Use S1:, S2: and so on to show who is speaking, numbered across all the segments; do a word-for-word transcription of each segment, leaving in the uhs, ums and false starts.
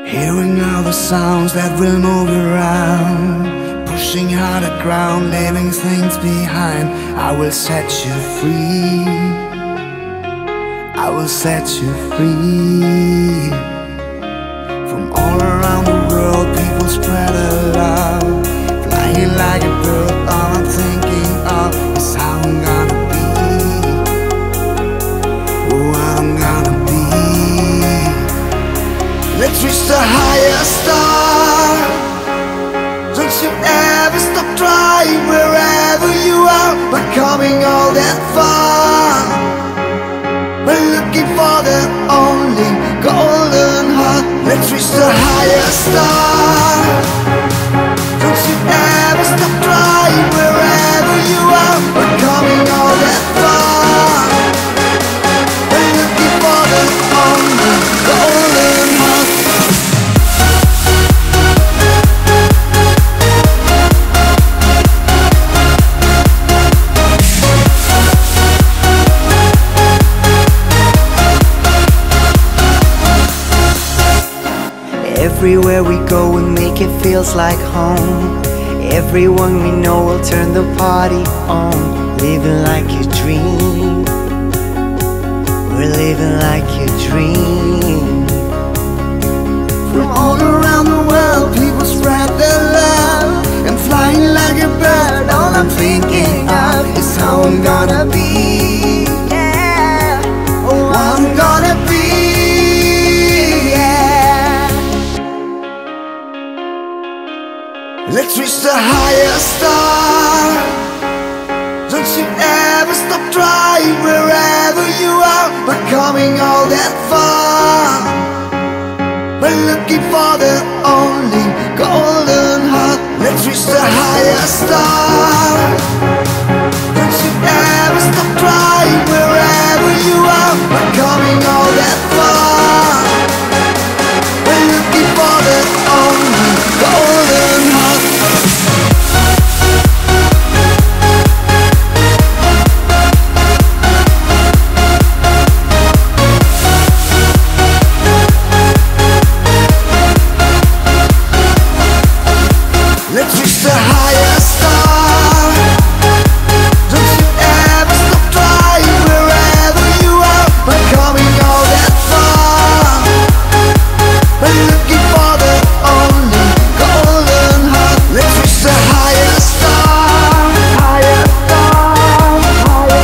S1: Hearing all the sounds that will move you around, pushing hard at ground, leaving things behind. I will set you free, I will set you free. From all around the world, people spread their love, flying like a bird. All I'm thinking of is how I'm gonna be, who I'm gonna be. Let's reach the higher star. Don't you ever stop trying, wherever you are. We're coming all that far. We're looking for the only golden heart. Let's reach the higher star. Don't you ever stop trying, wherever you are. We're coming all that far. We're looking for the only golden heart.
S2: Everywhere we go, we make it feels like home. Everyone we know will turn the party on. Living like a dream, we're living like a dream.
S1: From all around the world, people spread their love, and flying like a bird. All I'm thinking of is how I'm gonna be, yeah, oh, I'm gonna be. Let's reach the higher star. Don't you ever stop trying, wherever you are. We're coming all that far. We're looking for the only golden heart. Let's reach the higher star. Don't you ever stop trying, wherever you are. We're coming all that far. We're looking for the only golden heart. Let's reach the higher star. Don't you ever stop trying, wherever you are. We're coming all that far. We're looking for the only golden heart. Let's reach the higher star. Higher star, higher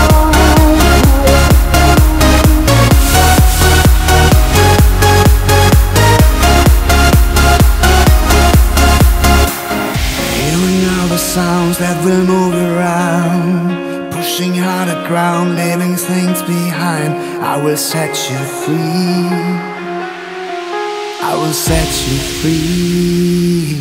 S1: sounds that will move you around, pushing hard at ground, leaving things behind. I will set you free, I will set you free.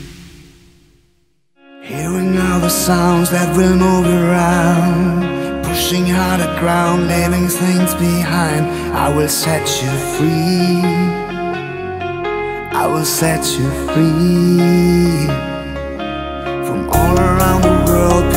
S1: Hearing all the sounds that will move you around, pushing hard at ground, leaving things behind. I will set you free, I will set you free. From all around the world,